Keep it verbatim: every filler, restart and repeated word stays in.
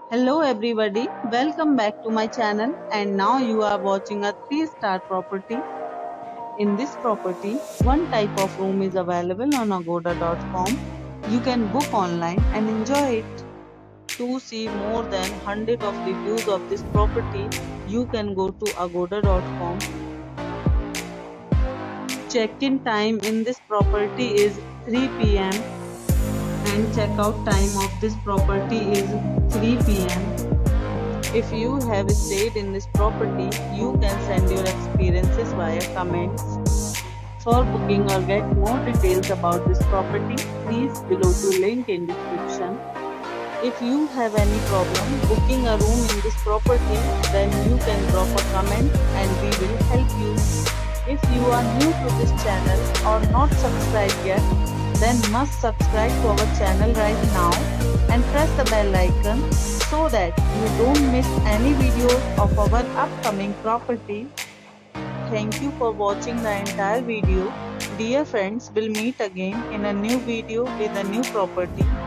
Hello everybody, welcome back to my channel and now you are watching a three star property. In this property, one type of room is available on agoda dot com. You can book online and enjoy it. To see more than one hundred of reviews of this property, you can go to agoda dot com. Check-in time in this property is three p m and checkout time of this property is three p m If you have stayed in this property, you can send your experiences via comments. For booking or get more details about this property, please below to link in description. If you have any problem booking a room in this property, then you can drop a comment and we will help you. If you are new to this channel or not subscribed yet, then must subscribe to our channel right now and press the bell icon so that you don't miss any videos of our upcoming property. Thank you for watching the entire video. Dear friends, we'll meet again in a new video with a new property.